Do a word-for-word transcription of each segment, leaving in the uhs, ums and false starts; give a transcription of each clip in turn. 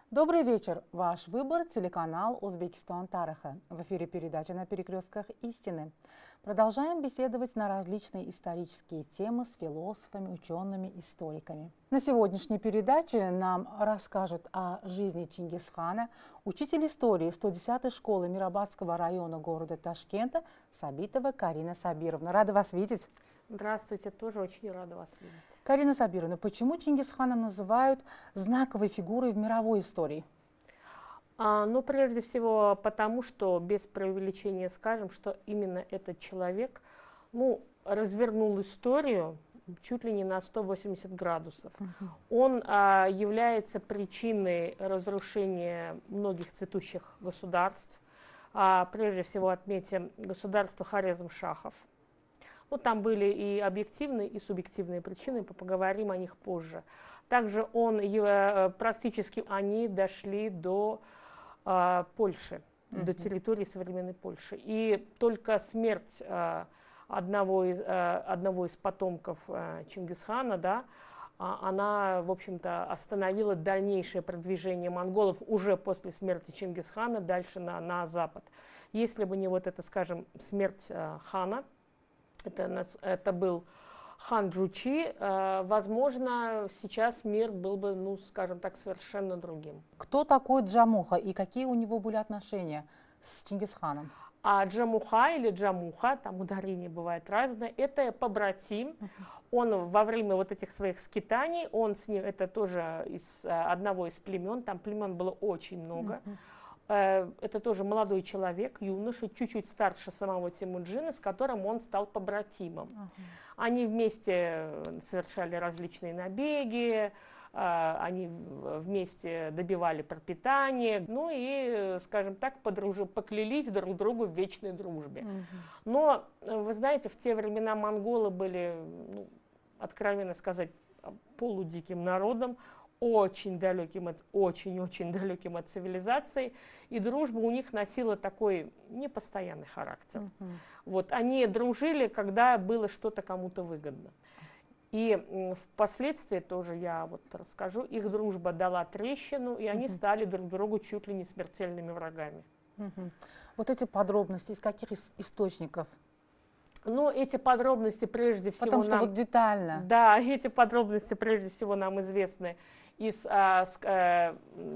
Добрый вечер. Ваш выбор – телеканал «Узбекистан Тариха». В эфире передача «На перекрестках истины». Продолжаем беседовать на различные исторические темы с философами, учеными, историками. На сегодняшней передаче нам расскажут о жизни Чингисхана учитель истории сто десятой школы Мирабадского района города Ташкента Сабитова Карина Сабировна. Рада вас видеть. Здравствуйте, тоже очень рада вас видеть. Карина Сабировна, почему Чингисхана называют знаковой фигурой в мировой истории? А, ну, прежде всего, потому что, без преувеличения скажем, что именно этот человек, ну, развернул историю чуть ли не на сто восемьдесят градусов. Uh-huh. Он а, является причиной разрушения многих цветущих государств. А, прежде всего, отметим государство Хорезм-Шахов. Ну, там были и объективные, и субъективные причины, поговорим о них позже. Также он, практически они дошли до э, Польши, mm-hmm. до территории современной Польши. И только смерть э, одного, из, э, одного из потомков э, Чингисхана, да, она, в общем-то, остановила дальнейшее продвижение монголов уже после смерти Чингисхана дальше на, на запад. Если бы не вот эта, скажем, смерть э, хана, Это, это был хан Джучи, э, возможно, сейчас мир был бы, ну, скажем так, совершенно другим. Кто такой Джамуха и какие у него были отношения с Чингисханом? А Джамуха или Джамуха, там ударение бывает разное, это побратим. Uh-huh. Он во время вот этих своих скитаний, он с ним, это тоже из одного из племен, там племен было очень много. Uh-huh. Это тоже молодой человек, юноша, чуть-чуть старше самого Темуджина, с которым он стал побратимом. Uh-huh. Они вместе совершали различные набеги, они вместе добивали пропитание, ну и, скажем так, подружи, поклялись друг другу в вечной дружбе. Uh-huh. Но, вы знаете, в те времена монголы были, ну, откровенно сказать, полудиким народом, очень далеким от, очень-очень далеким от цивилизации, и дружба у них носила такой непостоянный характер. Uh-huh. Вот, они дружили, когда было что-то кому-то выгодно. И впоследствии тоже я вот расскажу, их дружба дала трещину, и они uh-huh. стали друг другу чуть ли не смертельными врагами. Uh-huh. Вот эти подробности, из каких источников? Ну, эти подробности прежде всего Потому что нам... вот детально. Да, эти подробности прежде всего нам известны из а, с, а,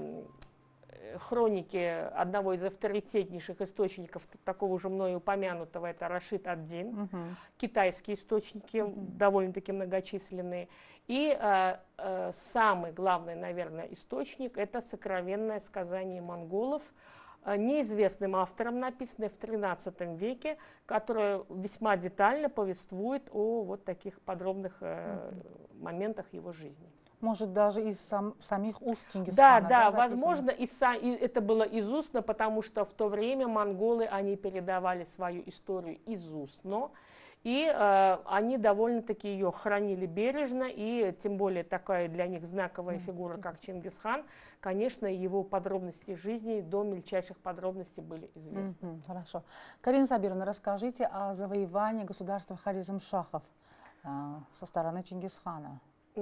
хроники одного из авторитетнейших источников, такого уже мною упомянутого, это Рашид ад-Дин, uh-huh. китайские источники, uh-huh. довольно-таки многочисленные. И а, а, самый главный, наверное, источник – это сокровенное сказание монголов, неизвестным автором, написанное в тринадцатом веке, которое весьма детально повествует о вот таких подробных э, uh-huh. моментах его жизни. Может, даже из сам, самих уст Чингисхана? Да, да, да, возможно, и, и это было из устно, потому что в то время монголы, они передавали свою историю из устно, и э, они довольно-таки ее хранили бережно, и тем более такая для них знаковая фигура, как Чингисхан, конечно, его подробности жизни до мельчайших подробностей были известны. Mm-hmm, хорошо. Карина Сабировна, расскажите о завоевании государства Хорезм-Шахов э, со стороны Чингисхана.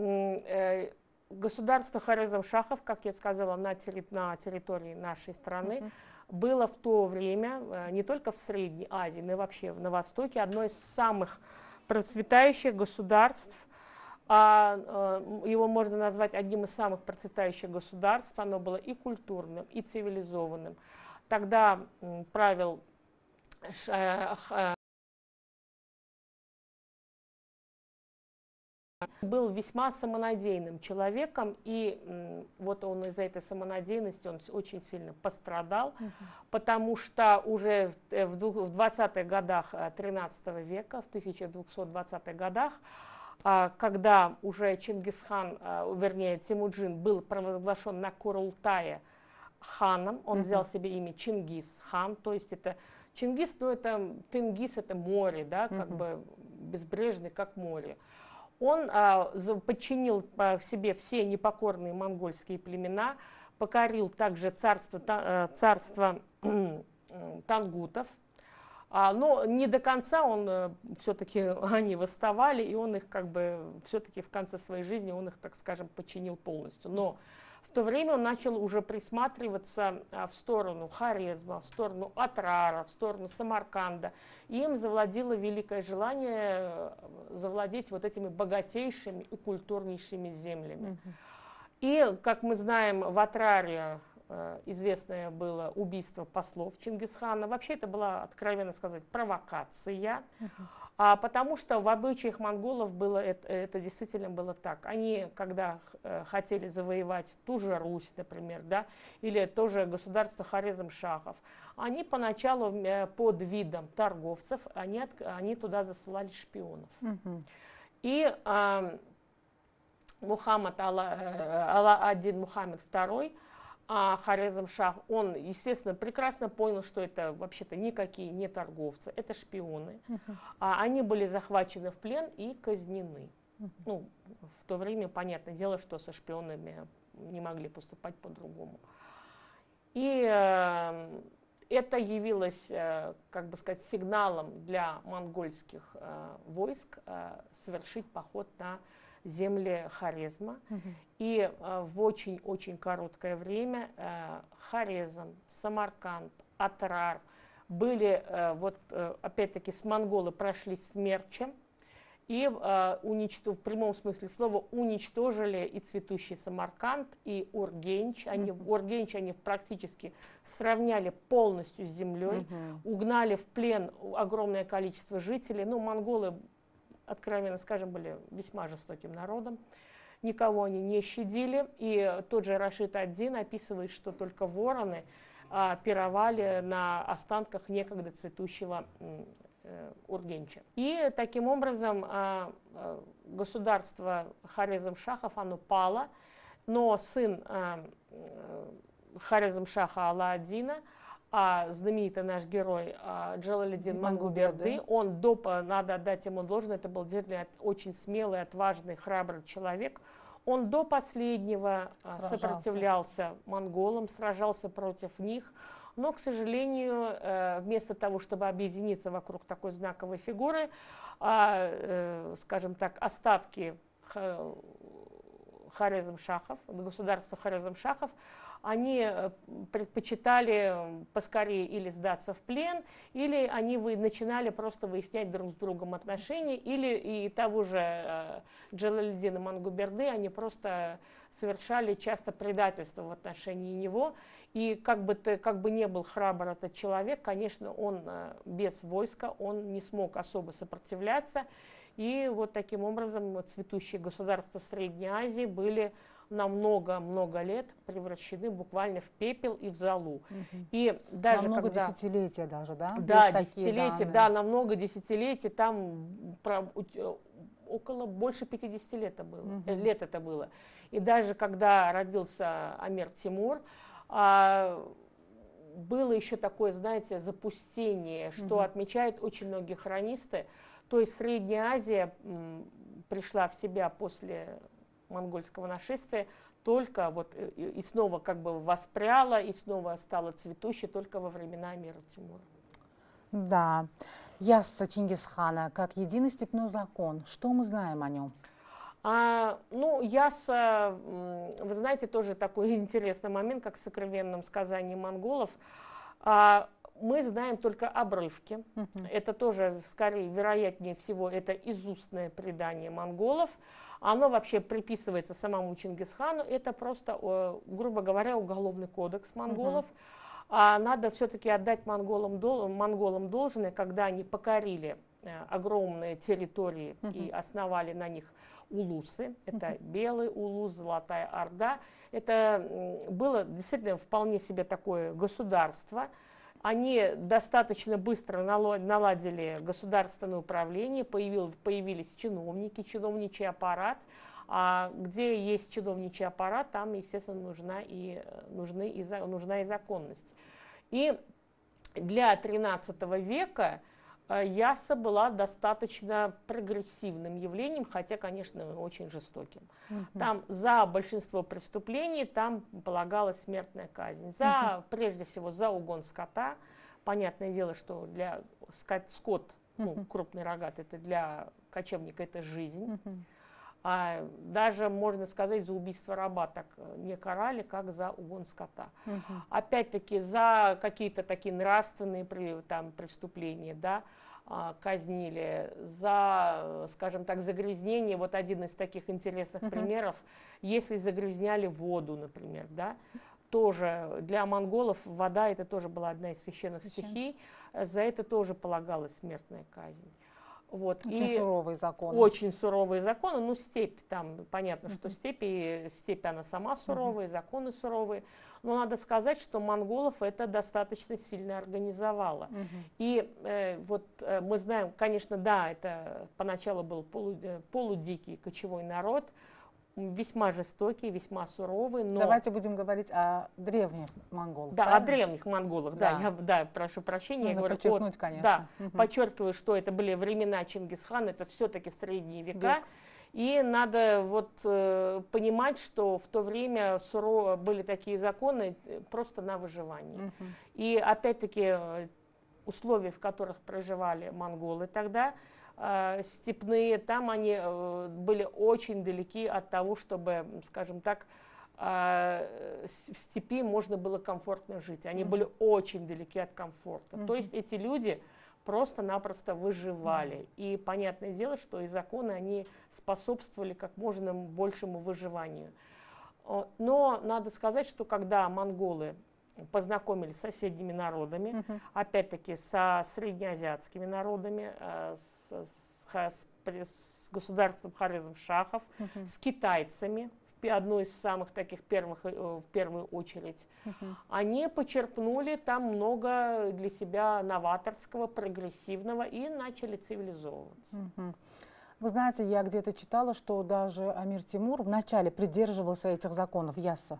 Государство Хорезм-Шахов, как я сказала, на, терри на территории нашей страны, uh-huh. было в то время, не только в Средней Азии, но и вообще на Востоке, одно из самых процветающих государств. Его можно назвать одним из самых процветающих государств. Оно было и культурным, и цивилизованным. Тогда правил был весьма самонадеянным человеком, и м, вот он из-за этой самонадеянности он очень сильно пострадал, uh-huh. потому что уже в, в двадцатых годах тринадцатого века, в тысяча двухсотых двадцатых годах, а, когда уже Чингисхан, а, вернее Темуджин, был провозглашен на Курултае ханом, он uh-huh. взял себе имя Чингис-хан, то есть это Чингис, ну это Тенгиз, это море, да, как uh-huh. бы безбрежный, как море. Он а, подчинил а, себе все непокорные монгольские племена, покорил также царство, та, царство тангутов, А, но не до конца он, все-таки они восставали, и он их как бы, все-таки в конце своей жизни он их, так скажем, подчинил полностью. Но в то время он начал уже присматриваться а, в сторону Хорезма, в сторону Атрара, в сторону Самарканда. И им завладело великое желание завладеть вот этими богатейшими и культурнейшими землями. Mm-hmm. И, как мы знаем, в Атраре известное было убийство послов Чингисхана. Вообще это была, откровенно сказать, провокация, uh-huh. а, потому что в обычаях монголов было это, это действительно было так. Они, когда э, хотели завоевать ту же Русь, например, да, или тоже государство Хорезм-Шахов, они поначалу э, под видом торговцев, они, от, они туда засылали шпионов. Uh-huh. И э, Мухаммад Алла-ад-Дин Мухаммед второй, а Хорезм-Шах, он, естественно, прекрасно понял, что это вообще-то никакие не торговцы, это шпионы. Uh-huh. А они были захвачены в плен и казнены. Uh-huh. Ну, в то время, понятное дело, что со шпионами не могли поступать по-другому. И э, это явилось, э, как бы сказать, сигналом для монгольских э, войск э, совершить поход на земли Хорезма. Uh-huh. И э, в очень-очень короткое время э, Хорезм, Самарканд, Атрар были, э, вот э, опять-таки с монголы прошли смерчем и э, уничтож... в прямом смысле слова уничтожили и цветущий Самарканд, и Ургенч. Они, uh-huh. Ургенч они практически сравняли полностью с землей, uh-huh. угнали в плен огромное количество жителей. Ну, монголы, откровенно скажем, были весьма жестоким народом. Никого они не щадили. И тот же Рашид ад-Дин описывает, что только вороны а, пировали на останках некогда цветущего э, Ургенча. И таким образом а, а, государство Хорезм-Шахов, оно пало. Но сын а, Хорезм-Шаха Алла-ад-Дина, а знаменитый наш герой а, Джалалиддин Мангуберды, он, до, надо отдать ему должное, это был действительно очень смелый, отважный, храбрый человек. Он до последнего сражался. сопротивлялся монголам, сражался против них, но, к сожалению, вместо того, чтобы объединиться вокруг такой знаковой фигуры, скажем так, остатки Хорезм-Шахов, государства Хорезм-Шахов, они предпочитали поскорее или сдаться в плен, или они вы, начинали просто выяснять друг с другом отношения, или и того же э, Джалалиддина Мангуберды они просто совершали часто предательство в отношении него. И как бы, ты, как бы не был храбр этот человек, конечно, он э, без войска, он не смог особо сопротивляться. И вот таким образом цветущие государства Средней Азии были на много-много лет превращены буквально в пепел и в золу. Угу. И даже на много когда, десятилетий даже, да? Да, десятилетий, да, на много десятилетий, там про, около больше пятидесяти лет это было. Угу. Лет это было. И даже когда родился Амир Тимур, а, было еще такое, знаете, запустение, что угу. отмечают очень многие хронисты. То есть Средняя Азия м, пришла в себя после монгольского нашествия только вот и, и снова как бы воспряла и снова стала цветущей только во времена Амира Тимура. Да, Ясса Чингисхана как единый степной закон. Что мы знаем о нем? А, ну, Ясса, вы знаете, тоже такой интересный момент, как в сокровенном сказании монголов. А, мы знаем только обрывки. Uh-huh. Это тоже, скорее, вероятнее всего, это изустное предание монголов. Оно вообще приписывается самому Чингисхану. Это просто, грубо говоря, уголовный кодекс монголов. Uh-huh. А надо все-таки отдать монголам, монголам должное, когда они покорили огромные территории uh-huh. и основали на них улусы. Это uh-huh. Белый улус, Золотая Орда. Это было действительно вполне себе такое государство. Они достаточно быстро наладили государственное управление, появились, появились чиновники, чиновничий аппарат. А где есть чиновничий аппарат, там, естественно, нужна и, нужны и, нужна и законность. И для тринадцатого века Ясса была достаточно прогрессивным явлением, хотя, конечно, очень жестоким. Uh-huh. Там за большинство преступлений там полагалась смертная казнь. За, uh-huh. прежде всего, за угон скота. Понятное дело, что для скот, скот ну, Мгм. крупный рогатый, это для кочевника это жизнь. Мгм. А даже, можно сказать, за убийство раба так не карали, как за угон скота. Мгм. Опять-таки, за какие-то такие нравственные при- там, преступления, да, а, казнили, за, скажем так, загрязнение, вот один из таких интересных Мгм. примеров, если загрязняли воду, например, да, тоже для монголов вода это тоже была одна из священных Священ- стихий, за это тоже полагалась смертная казнь. Вот. Очень И суровые законы. очень суровые законы, ну степь, там понятно, что Мгм. степь, и степь она сама суровая, законы суровые, но надо сказать, что монголов это достаточно сильно организовало. Мгм. И э, вот э, мы знаем, конечно, да, это поначалу был полу, э, полудикий кочевой народ, м, весьма жестокий, весьма суровый, но... Давайте будем говорить о древних монголах, Да, о правильно? древних монголах, да, Да. я да, прошу прощения, я Нужно говорю, подчеркнуть, от- конечно. да, Мгм. подчеркиваю, что это были времена Чингисхана, это все-таки средние века, Век. и надо вот э, понимать, что в то время сурово были такие законы э, просто на выживание. Мгм. И опять-таки э, условия, в которых проживали монголы тогда, э, степные, там они э, были очень далеки от того, чтобы, скажем так, э, с- в степи можно было комфортно жить. Они Мгм. были очень далеки от комфорта. Мгм. То есть эти люди просто-напросто выживали. И понятное дело, что и законы, они способствовали как можно большему выживанию. О, Но надо сказать, что когда монголы познакомились с соседними народами, Мгм. опять-таки со среднеазиатскими народами, э, с, с ха- с при- с государством Хорезм-Шахов, Мгм. с китайцами, в пе- одной из самых таких первых, э, в первую очередь, Мгм. они почерпнули там много для себя новаторского, прогрессивного и начали цивилизовываться. Мгм. Вы знаете, я где-то читала, что даже Амир Тимур вначале придерживался этих законов Ясса,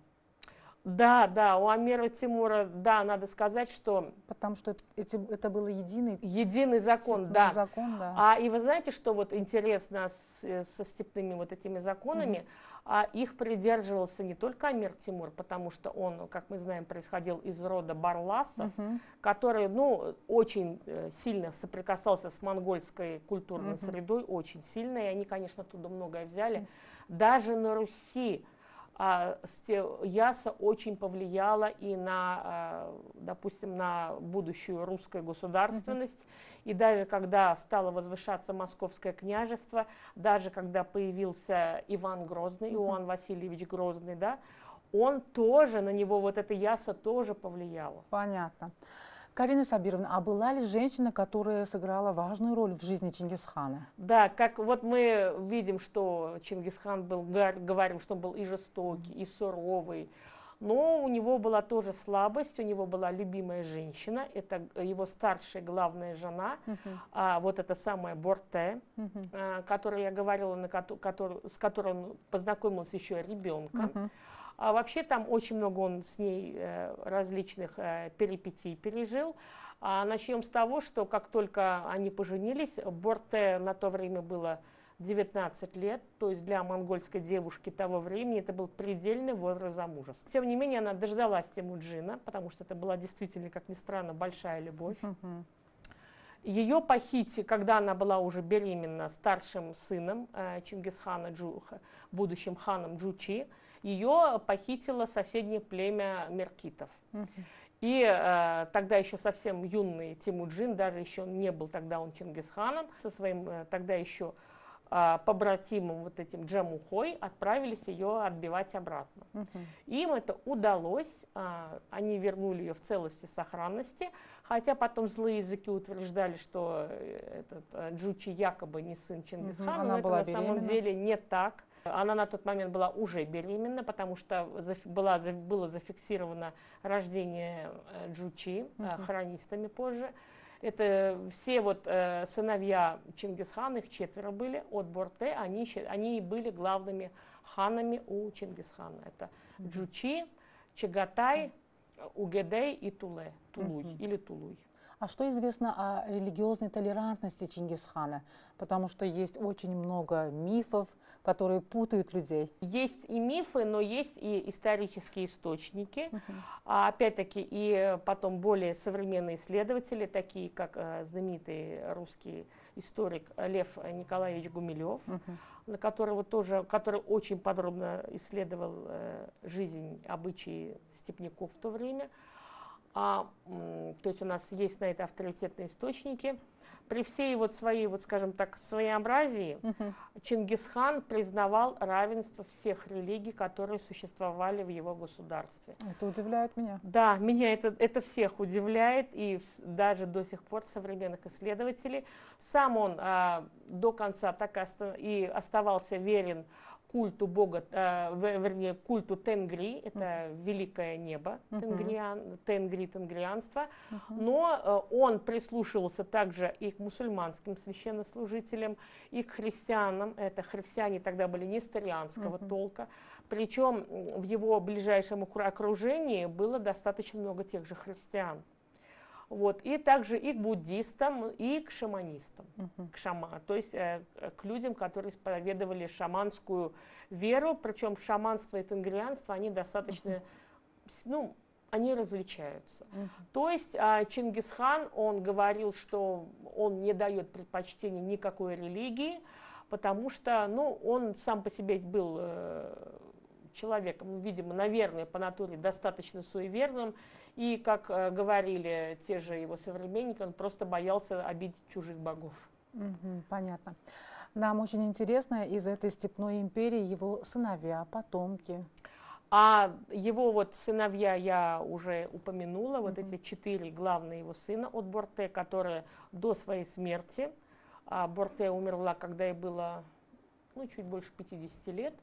Да, да, у Амира Тимура, да, надо сказать, что потому что эти, это был единый единый закон, степной да. закон, да. А, и вы знаете, что вот интересно с- э, со степными вот этими законами, а, их придерживался не только Амир Тимур, потому что он, как мы знаем, происходил из рода Барласов, Мгм. который, ну, очень э, сильно соприкасался с монгольской культурной Мгм. средой, очень сильно, и они, конечно, оттуда многое взяли. Даже на Руси а, сте- Яса очень повлияла и на, а, допустим, на будущую русскую государственность. И даже когда стало возвышаться Московское княжество, даже когда появился Иван Грозный, Мгм. Иоанн Васильевич Грозный, да, он тоже, на него вот эта Яса тоже повлияла. Понятно. Карина Сабировна, а была ли женщина, которая сыграла важную роль в жизни Чингисхана? Да, как вот мы видим, что Чингисхан был, гар- говорим, что он был и жестокий, и суровый, но у него была тоже слабость, у него была любимая женщина, это его старшая главная жена, Мгм. а, вот эта самая Борте, Мгм. а, которой я говорила, на кото- котор- с которой он познакомился еще ребенком. Мгм. А вообще там очень много он с ней э, различных э, перипетий пережил. А начнем с того, что как только они поженились, Борте на то время было девятнадцать лет, то есть для монгольской девушки того времени это был предельный возраст замужества. Тем не менее, она дождалась Темуджина, потому что это была действительно, как ни странно, большая любовь. Мгм. Ее похитили, когда она была уже беременна старшим сыном э, Чингисхана, Джу, будущим ханом Джучи, ее похитило соседнее племя меркитов. Мгм. И э, тогда еще совсем юный Темуджин, даже еще не был тогда он Чингисханом, со своим э, тогда еще э, побратимом вот этим Джамухой отправились ее отбивать обратно. Мгм. Им это удалось, а, они вернули ее в целости и сохранности, хотя потом злые языки утверждали, что э, этот э, Джучи якобы не сын Чингисхана, Она но это была на самом беременна. деле не так. Она на тот момент была уже беременна, потому что зафи- была, за- было зафиксировано рождение э, Джучи э, Мгм. хронистами позже. Это все вот э, сыновья Чингисхана, их четверо были от Борте, они, щи- они и были главными ханами у Чингисхана. Это Джучи, Чагатай, Угедей и Туле, Тулуй Мгм. или Тулуй. А что известно о религиозной толерантности Чингисхана? Потому что есть очень много мифов, которые путают людей. Есть и мифы, но есть и исторические источники. Мгм. А опять-таки и потом более современные исследователи, такие как э, знаменитый русский историк Лев Николаевич Гумилев, Мгм. на которого тоже, который очень подробно исследовал э, жизнь, обычаи степняков в то время. А, м, то есть у нас есть на это авторитетные источники. При всей вот своей, вот скажем так, своеобразии Мгм. Чингисхан признавал равенство всех религий, которые существовали в его государстве. Это удивляет меня. Да, меня это, это всех удивляет, и вс- даже до сих пор современных исследователей. Сам он а, до конца так и, оста- и оставался верен культу бога, а, в- вернее, культу Тенгри, это великое небо, Мгм. тенгриан, тенгри, тенгрианство. Мгм. Но э, он прислушивался также и к мусульманским священнослужителям, и к христианам. Это христиане тогда были несторианского Мгм. толка. Причем м, в его ближайшем окру- окружении было достаточно много тех же христиан. Вот. И также и к буддистам, и к шаманистам, Мгм. к шама, то есть э, к людям, которые исповедовали шаманскую веру. Причем шаманство и тенгрианство, они достаточно, с- ну, они различаются. Мгм. То есть а, Чингисхан, он говорил, что он не дает предпочтения никакой религии, потому что, ну, он сам по себе был э, человеком, ну, видимо, наверное, по натуре достаточно суеверным, и, как э, говорили те же его современники, он просто боялся обидеть чужих богов. Мгм. Понятно. Нам очень интересно из этой степной империи его сыновья, потомки. А его вот сыновья я уже упомянула, вот Мгм. эти четыре главные его сына от Борте, которые до своей смерти, а Борте умерла, когда ей было, ну, чуть больше пятидесяти лет,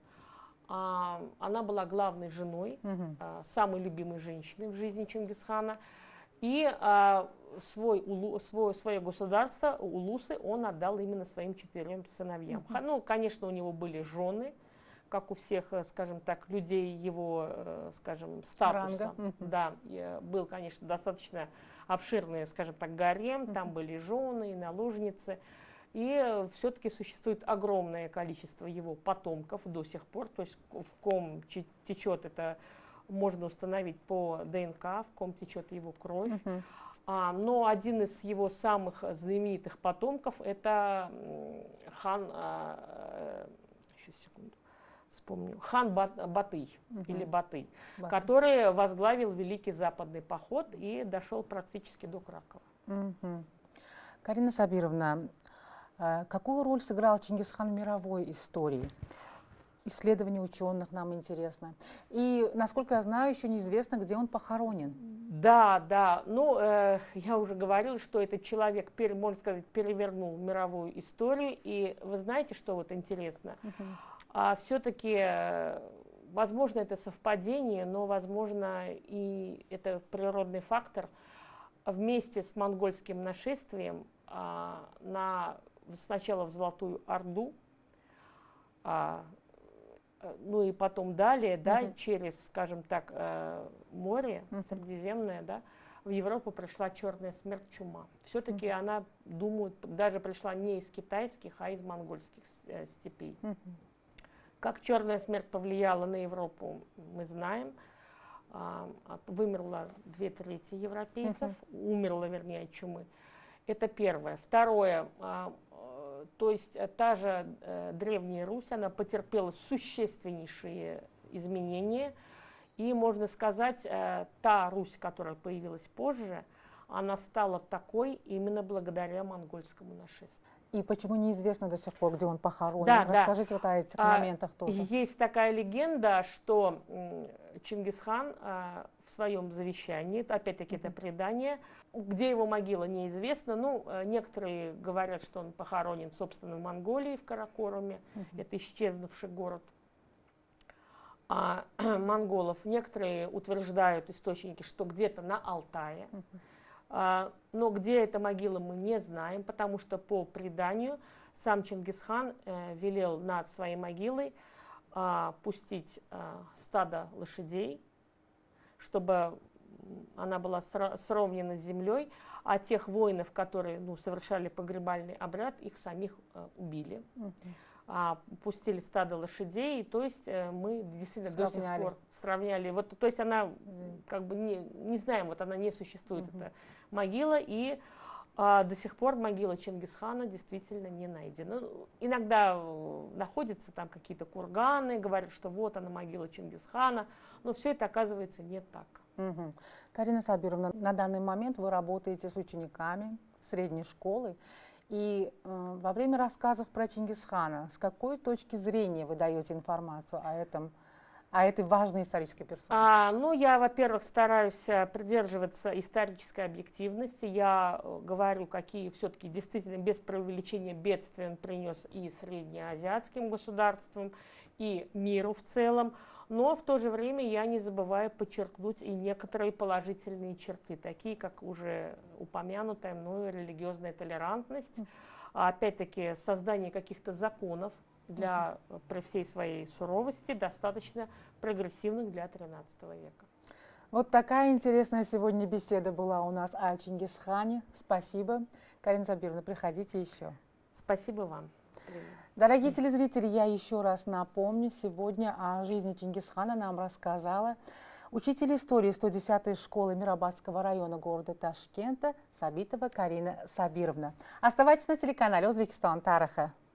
а, она была главной женой, Мгм. а, самой любимой женщиной в жизни Чингисхана, и а, свой, улу- свой, свое государство, Улусы, он отдал именно своим четырем сыновьям. Мгм. Ха- Ну, конечно, у него были жены, как у всех, э, скажем так, людей его, э, скажем, статуса. Ранга. Мгм. Да, э, был, конечно, достаточно обширный, скажем так, гарем, там Мгм. были жены и наложницы. И все-таки существует огромное количество его потомков до сих пор, то есть в ком че- течет это, можно установить по ДНК, в ком течет его кровь. Мгм. А, но один из его самых знаменитых потомков это м, хан, а, сейчас секунду, вспомню, хан Ба- Батый или Мгм. Батый, Баты. который возглавил Великий Западный поход и дошел практически до Кракова. Мгм. Карина Сабировна, э, какую роль сыграл Чингисхан в мировой истории? Исследования ученых нам интересно. И, насколько я знаю, еще неизвестно, где он похоронен. Да, да. Ну, э, я уже говорила, что этот человек, пере- можно сказать, перевернул мировую историю. И вы знаете, что вот интересно? Мгм. А все-таки, э, возможно, это совпадение, но, возможно, и это природный фактор. Вместе с монгольским нашествием а, на, сначала в Золотую Орду, а, э, ну и потом далее, да, Мгм. через, скажем так, э, море Мгм. Средиземное, да, в Европу пришла черная смерть, чума. Все-таки Мгм. она, думают, даже пришла не из китайских, а из монгольских с- э, степей. Мгм. Как черная смерть повлияла на Европу, мы знаем. А, от- Вымерло две трети европейцев, умерло, вернее, от чумы. Это первое. Второе, а, э, то есть э, та же э, Древняя Русь, она потерпела существеннейшие изменения. И, можно сказать, э, та Русь, которая появилась позже, она стала такой именно благодаря монгольскому нашествию. И почему неизвестно до сих пор, где он похоронен? Да, да. Расскажите вот о этих А, моментах тоже. Есть такая легенда, что м, Чингисхан а, в своем завещании, это, опять-таки это Мгм. предание, где его могила неизвестна. Ну, э, некоторые говорят, что он похоронен, собственно, в Монголии, в Каракоруме. Мгм. Это исчезнувший город а, монголов. Некоторые утверждают, источники, что где-то на Алтае. Мгм. А, но где эта могила, мы не знаем, потому что по преданию сам Чингисхан э, велел над своей могилой а, пустить а, стадо лошадей, чтобы она была сровнена с землей, а тех воинов, которые ну, совершали погребальный обряд, их самих э, убили. Uh-huh. а, пустили стадо лошадей, то есть э, мы действительно сравняли. До сих пор сравняли. Вот, то есть она, uh-huh. как бы, не, не знаем, вот она не существует, uh-huh. эта могила, и а, до сих пор могила Чингисхана действительно не найдена. Иногда находятся там какие-то курганы, говорят, что вот она могила Чингисхана, но все это оказывается не так. Угу. Карина Сабировна, на данный момент вы работаете с учениками средней школы, и э, во время рассказов про Чингисхана с какой точки зрения вы даете информацию о этом, о этой важной исторической персоне? А, ну, я, во-первых, стараюсь придерживаться исторической объективности. Я говорю, какие все-таки действительно без преувеличения бедствия он принес и среднеазиатским государствам, и миру в целом. Но в то же время я не забываю подчеркнуть и некоторые положительные черты, такие как уже упомянутая мною религиозная толерантность, mm. опять-таки создание каких-то законов для, mm-hmm. при всей своей суровости, достаточно прогрессивных для тринадцатого века. Вот такая интересная сегодня беседа была у нас о Чингисхане. Спасибо. Карина Сабировна, приходите еще. Спасибо вам. Дорогие телезрители, я еще раз напомню, сегодня о жизни Чингисхана нам рассказала учитель истории сто десятой школы Мирабадского района города Ташкента Сабитова Карина Сабировна. Оставайтесь на телеканале Узбекистан Тараха.